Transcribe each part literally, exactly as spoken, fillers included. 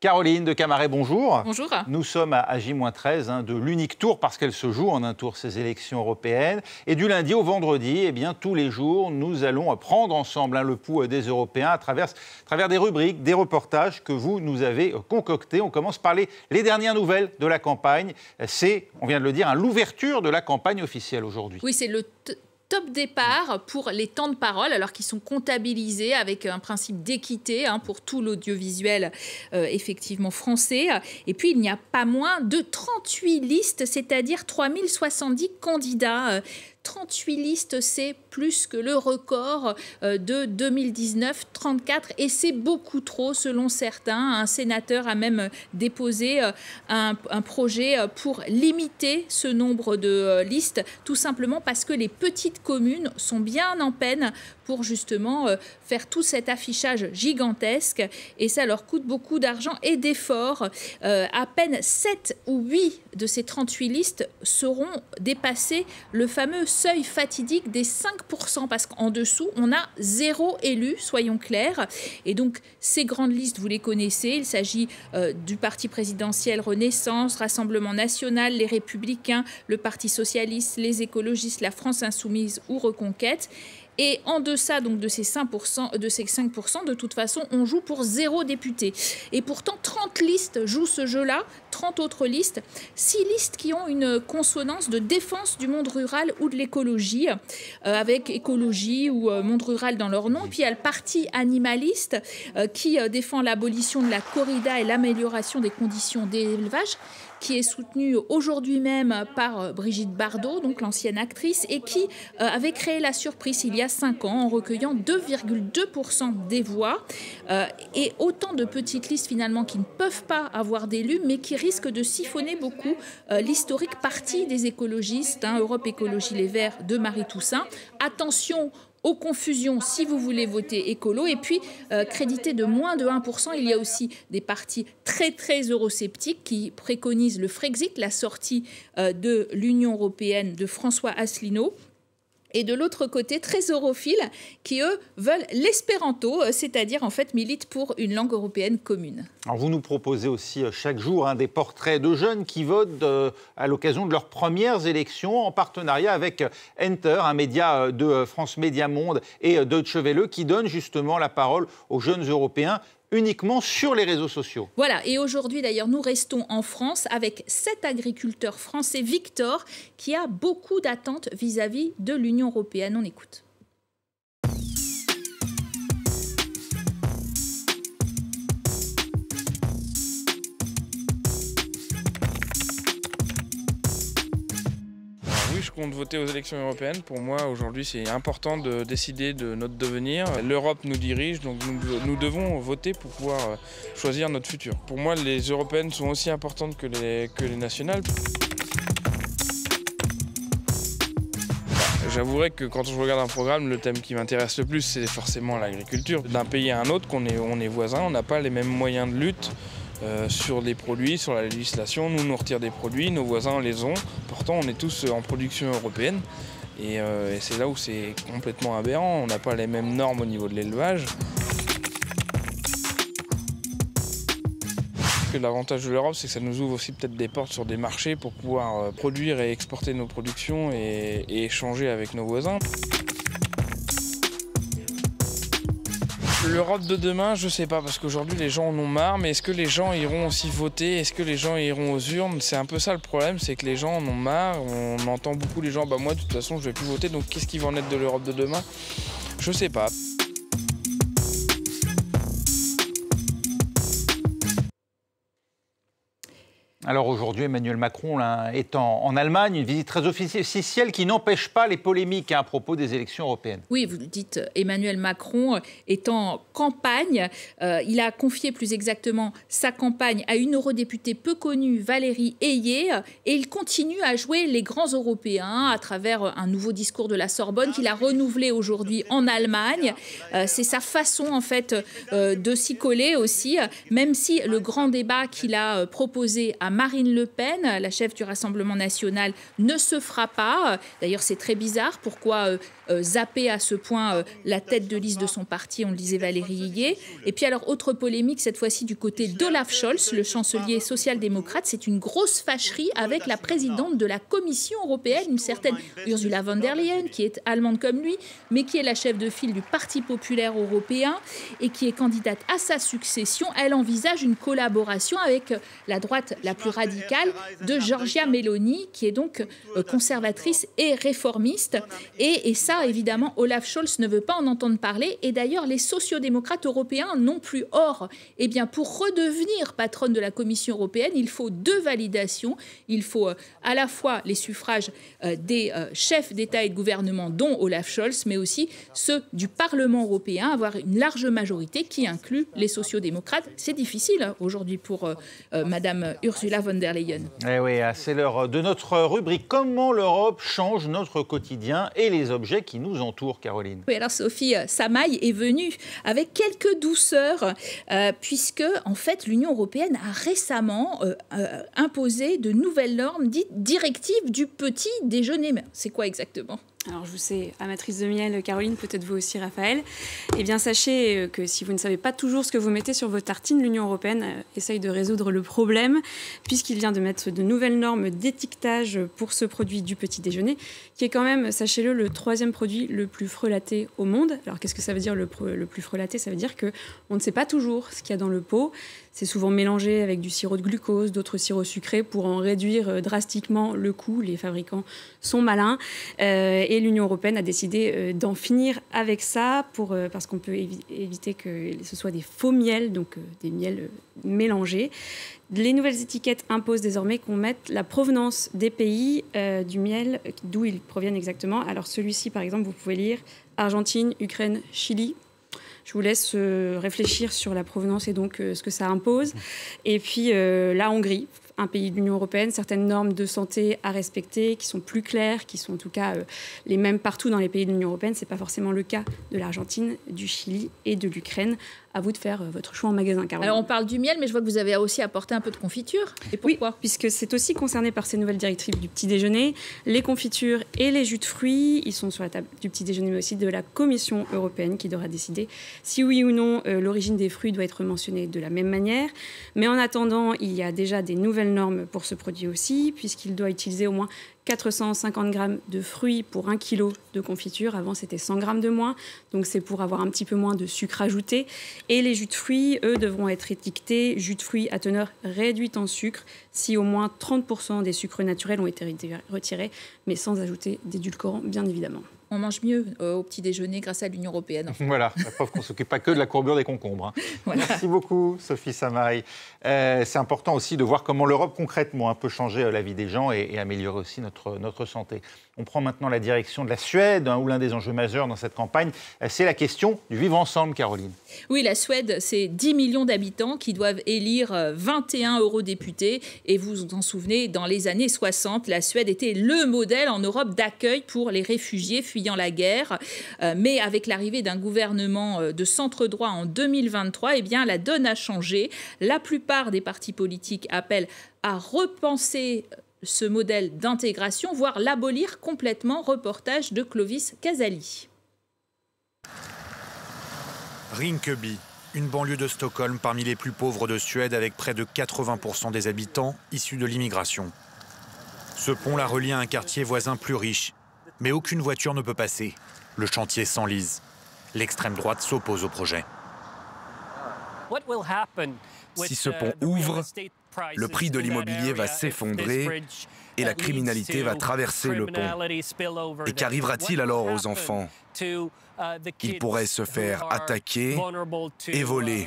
Caroline de Camaret, bonjour. Bonjour. Nous sommes à J treize hein, de l'unique tour, parce qu'elle se joue en un tour, ces élections européennes. Et du lundi au vendredi, eh bien, tous les jours, nous allons prendre ensemble hein, le pouls des Européens à travers, à travers des rubriques, des reportages que vous nous avez concoctés. On commence par les, les dernières nouvelles de la campagne. C'est, on vient de le dire, hein, l'ouverture de la campagne officielle aujourd'hui. Oui, c'est le top départ pour les temps de parole, alors qu'ils sont comptabilisés avec un principe d'équité hein, pour tout l'audiovisuel euh, effectivement français. Et puis, il n'y a pas moins de trente-huit listes, c'est-à-dire trois mille soixante-dix candidats. trente-huit listes, c'est plus que le record de deux mille dix-neuf, trente-quatre, et c'est beaucoup trop selon certains. Un sénateur a même déposé un, un projet pour limiter ce nombre de listes, tout simplement parce que les petites communes sont bien en peine pour justement faire tout cet affichage gigantesque, et ça leur coûte beaucoup d'argent et d'efforts. Euh, à peine sept ou huit de ces trente-huit listes seront dépassées le fameux seuil fatidique des cinq pour cent, parce qu'en dessous, on a zéro élu, soyons clairs. Et donc, ces grandes listes, vous les connaissez. Il s'agit euh, du parti présidentiel Renaissance, Rassemblement national, les Républicains, le Parti socialiste, les écologistes, la France insoumise ou Reconquête. Et en deçà donc, de, ces cinq pour cent, de ces cinq pour cent, de toute façon, on joue pour zéro député. Et pourtant, trente listes jouent ce jeu-là, trente autres listes, six listes qui ont une consonance de défense du monde rural ou de l'écologie, euh, avec écologie ou euh, monde rural dans leur nom. Et puis, il y a le parti animaliste euh, qui euh, défend l'abolition de la corrida et l'amélioration des conditions d'élevage, qui est soutenu aujourd'hui même par Brigitte Bardot, donc l'ancienne actrice, et qui euh, avait créé la surprise il y a cinq ans en recueillant deux virgule deux pour cent des voix. Euh, et autant de petites listes finalement qui ne peuvent pas avoir d'élus, mais qui risquent de siphonner beaucoup euh, l'historique parti des écologistes, hein, Europe Écologie Les Verts de Marie Toussaint. Attention aux confusions si vous voulez voter écolo. Et puis, euh, crédité de moins de un pour cent, il y a aussi des partis très, très eurosceptiques qui préconisent le Frexit, la sortie euh, de l'Union européenne de François Asselineau. Et de l'autre côté, très europhiles, qui, eux, veulent l'espéranto, c'est-à-dire, en fait, militent pour une langue européenne commune. Alors, vous nous proposez aussi chaque jour hein, des portraits de jeunes qui votent euh, à l'occasion de leurs premières élections, en partenariat avec Enter, un média de France Média Monde et Deutsche Welle, qui donne justement la parole aux jeunes Européens uniquement sur les réseaux sociaux. Voilà, et aujourd'hui d'ailleurs nous restons en France avec cet agriculteur français, Victor, qui a beaucoup d'attentes vis-à-vis de l'Union européenne. On écoute. Je compte voter aux élections européennes. Pour moi, aujourd'hui, c'est important de décider de notre devenir. L'Europe nous dirige, donc nous, nous devons voter pour pouvoir choisir notre futur. Pour moi, les européennes sont aussi importantes que les, que les nationales. J'avouerais que quand je regarde un programme, le thème qui m'intéresse le plus, c'est forcément l'agriculture. D'un pays à un autre, qu'on est, on est voisins, on n'a pas les mêmes moyens de lutte. Euh, sur les produits, sur la législation, nous nous retirons des produits, nos voisins les ont. Pourtant, on est tous en production européenne et, euh, et c'est là où c'est complètement aberrant. On n'a pas les mêmes normes au niveau de l'élevage. L'avantage de l'Europe, c'est que ça nous ouvre aussi peut-être des portes sur des marchés pour pouvoir produire et exporter nos productions et, et échanger avec nos voisins. L'Europe de demain, je sais pas, parce qu'aujourd'hui les gens en ont marre, mais est-ce que les gens iront aussi voter? Est-ce que les gens iront aux urnes? C'est un peu ça le problème, c'est que les gens en ont marre. On entend beaucoup les gens, bah moi de toute façon je vais plus voter, donc qu'est-ce qui va en être de l'Europe de demain? Je sais pas. Alors aujourd'hui, Emmanuel Macron là, est en, en Allemagne, une visite très officielle qui n'empêche pas les polémiques hein, à propos des élections européennes. Oui, vous le dites, Emmanuel Macron est en campagne. Euh, il a confié plus exactement sa campagne à une eurodéputée peu connue, Valérie Ayé, et il continue à jouer les grands Européens à travers un nouveau discours de la Sorbonne qu'il a renouvelé aujourd'hui en Allemagne. Euh, c'est sa façon en fait euh, de s'y coller aussi, même si le grand débat qu'il a proposé à Marine Le Pen, la chef du Rassemblement national, ne se fera pas. D'ailleurs, c'est très bizarre. Pourquoi euh, euh, zapper à ce point euh, la tête de liste de son parti, on le disait Valérie Higuet. Et puis alors, autre polémique, cette fois-ci du côté d'Olaf Scholz, le chancelier social-démocrate. C'est une grosse fâcherie avec la présidente de la Commission européenne, une certaine Ursula von der Leyen, qui est allemande comme lui, mais qui est la chef de file du Parti populaire européen et qui est candidate à sa succession. Elle envisage une collaboration avec la droite la plus radicale de Giorgia Meloni, qui est donc conservatrice et réformiste. Et, et ça, évidemment, Olaf Scholz ne veut pas en entendre parler. Et d'ailleurs, les sociodémocrates européens non plus. Or, eh bien, pour redevenir patronne de la Commission européenne, il faut deux validations. Il faut euh, à la fois les suffrages euh, des euh, chefs d'État et de gouvernement, dont Olaf Scholz, mais aussi ceux du Parlement européen, avoir une large majorité qui inclut les sociodémocrates. C'est difficile aujourd'hui pour euh, euh, Madame Ursula von der Leyen. Eh oui, c'est l'heure de notre rubrique « Comment l'Europe change notre quotidien et les objets qui nous entourent », Caroline. Oui, alors Sophie Samaï est venue avec quelques douceurs, euh, puisque en fait l'Union européenne a récemment euh, euh, imposé de nouvelles normes dites directives du petit déjeuner. Mais c'est quoi exactement ? Alors, je vous sais, amatrice de miel, Caroline, peut-être vous aussi, Raphaël. Eh bien, sachez que si vous ne savez pas toujours ce que vous mettez sur vos tartines, l'Union européenne essaye de résoudre le problème, puisqu'il vient de mettre de nouvelles normes d'étiquetage pour ce produit du petit déjeuner, qui est quand même, sachez-le, le troisième produit le plus frelaté au monde. Alors, qu'est-ce que ça veut dire, le, le plus frelaté ? Ça veut dire qu'on ne sait pas toujours ce qu'il y a dans le pot. C'est souvent mélangé avec du sirop de glucose, d'autres sirops sucrés pour en réduire drastiquement le coût. Les fabricants sont malins. Euh, et l'Union européenne a décidé euh, d'en finir avec ça pour, euh, parce qu'on peut évi- éviter que ce soit des faux miels, donc euh, des miels euh, mélangés. Les nouvelles étiquettes imposent désormais qu'on mette la provenance des pays euh, du miel, d'où ils proviennent exactement. Alors celui-ci, par exemple, vous pouvez lire Argentine, Ukraine, Chili. Je vous laisse euh, réfléchir sur la provenance et donc euh, ce que ça impose. Et puis euh, la Hongrie, un pays de l'Union européenne, certaines normes de santé à respecter, qui sont plus claires, qui sont en tout cas euh, les mêmes partout dans les pays de l'Union européenne. Ce n'est pas forcément le cas de l'Argentine, du Chili et de l'Ukraine. À vous de faire euh, votre choix en magasin, Caroline. Alors on parle du miel, mais je vois que vous avez aussi apporté un peu de confiture. Et pourquoi ? Oui, puisque c'est aussi concerné par ces nouvelles directives du petit déjeuner. Les confitures et les jus de fruits, ils sont sur la table du petit déjeuner, mais aussi de la Commission européenne qui devra décider si oui ou non euh, l'origine des fruits doit être mentionnée de la même manière. Mais en attendant, il y a déjà des nouvelles normes pour ce produit aussi, puisqu'il doit utiliser au moins quatre cent cinquante grammes de fruits pour un kilo de confiture. Avant, c'était cent grammes de moins. Donc, c'est pour avoir un petit peu moins de sucre ajouté. Et les jus de fruits, eux, devront être étiquetés jus de fruits à teneur réduite en sucre si au moins trente pour cent des sucres naturels ont été retirés, mais sans ajouter d'édulcorants, bien évidemment. On mange mieux euh, au petit déjeuner grâce à l'Union européenne. Voilà, la preuve qu'on ne s'occupe pas que de la courbure des concombres. Hein. Voilà. Merci beaucoup, Sophie Samaï. Euh, c'est important aussi de voir comment l'Europe, concrètement, hein, peut changer euh, la vie des gens et, et améliorer aussi notre, notre santé. On prend maintenant la direction de la Suède, hein, où l'un des enjeux majeurs dans cette campagne, euh, c'est la question du vivre ensemble, Caroline. Oui, la Suède, c'est dix millions d'habitants qui doivent élire vingt et un eurodéputés. Et vous vous en souvenez, dans les années soixante, la Suède était le modèle en Europe d'accueil pour les réfugiés fuyant la guerre. Euh, mais avec l'arrivée d'un gouvernement de centre-droit en deux mille vingt-trois, eh bien, la donne a changé. La plupart des partis politiques appellent à repenser ce modèle d'intégration, voire l'abolir complètement. Reportage de Clovis Casali. Rinkeby, une banlieue de Stockholm parmi les plus pauvres de Suède avec près de quatre-vingts pour cent des habitants issus de l'immigration. Ce pont la relie à un quartier voisin plus riche, mais aucune voiture ne peut passer. Le chantier s'enlise. L'extrême droite s'oppose au projet. Si ce pont ouvre, le prix de l'immobilier va s'effondrer et la criminalité va traverser le pont. Et qu'arrivera-t-il alors aux enfants ? Ils pourraient se faire attaquer et voler.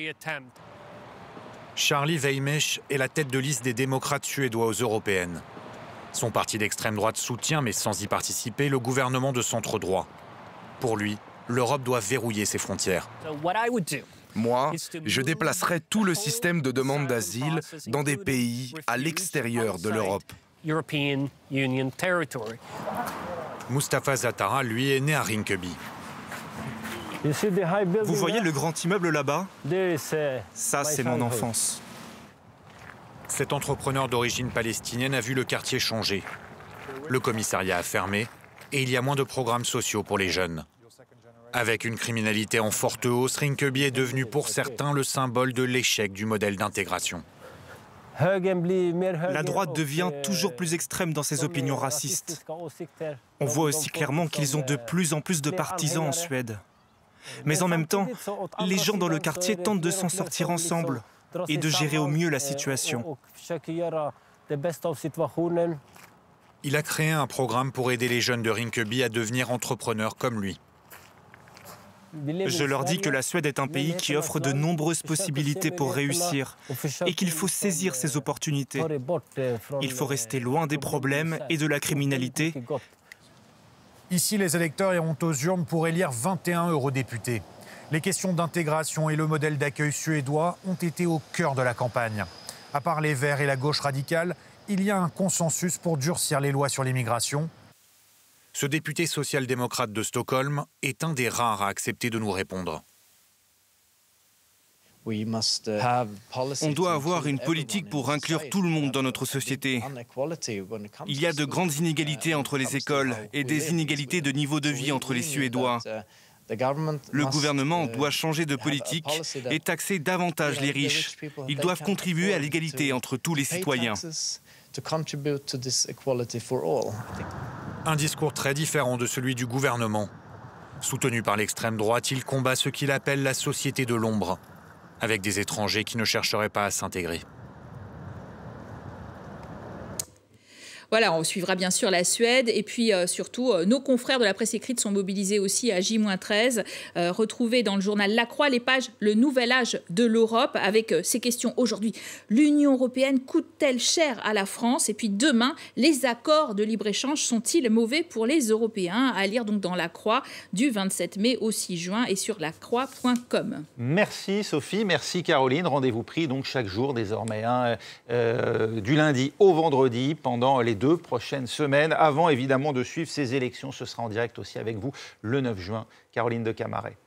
Charlie Weimech est la tête de liste des démocrates suédois aux européennes. Son parti d'extrême droite soutient, mais sans y participer, le gouvernement de centre-droit. Pour lui, l'Europe doit verrouiller ses frontières. Moi, je déplacerai tout le système de demande d'asile dans des pays à l'extérieur de l'Europe. Mustafa Zatara, lui, est né à Rinkeby. Vous voyez le grand immeuble là-bas ? Ça, c'est mon enfance. Cet entrepreneur d'origine palestinienne a vu le quartier changer. Le commissariat a fermé et il y a moins de programmes sociaux pour les jeunes. Avec une criminalité en forte hausse, Rinkeby est devenu pour certains le symbole de l'échec du modèle d'intégration. La droite devient toujours plus extrême dans ses opinions racistes. On voit aussi clairement qu'ils ont de plus en plus de partisans en Suède. Mais en même temps, les gens dans le quartier tentent de s'en sortir ensemble et de gérer au mieux la situation. Il a créé un programme pour aider les jeunes de Rinkeby à devenir entrepreneurs comme lui. Je leur dis que la Suède est un pays qui offre de nombreuses possibilités pour réussir et qu'il faut saisir ces opportunités. Il faut rester loin des problèmes et de la criminalité. Ici, les électeurs iront aux urnes pour élire vingt et un eurodéputés. Les questions d'intégration et le modèle d'accueil suédois ont été au cœur de la campagne. À part les Verts et la gauche radicale, il y a un consensus pour durcir les lois sur l'immigration. Ce député social-démocrate de Stockholm est un des rares à accepter de nous répondre. On doit avoir une politique pour inclure tout le monde dans notre société. Il y a de grandes inégalités entre les écoles et des inégalités de niveau de vie entre les Suédois. Le gouvernement doit changer de politique et taxer davantage les riches. Ils doivent contribuer à l'égalité entre tous les citoyens. Un discours très différent de celui du gouvernement. Soutenu par l'extrême droite, il combat ce qu'il appelle la société de l'ombre, avec des étrangers qui ne chercheraient pas à s'intégrer. Voilà, on suivra bien sûr la Suède et puis euh, surtout euh, nos confrères de la presse écrite sont mobilisés aussi à J treize. Euh, retrouvez dans le journal La Croix les pages Le Nouvel Âge de l'Europe avec euh, ces questions aujourd'hui. L'Union européenne coûte-t-elle cher à la France? Et puis demain, les accords de libre-échange sont-ils mauvais pour les Européens? À lire donc dans La Croix du vingt-sept mai au six juin et sur la croix point com. Merci Sophie, merci Caroline. Rendez-vous pris donc chaque jour désormais, hein, euh, du lundi au vendredi pendant les deux prochaines semaines, avant évidemment de suivre ces élections. Ce sera en direct aussi avec vous le neuf juin. Caroline de Camaret.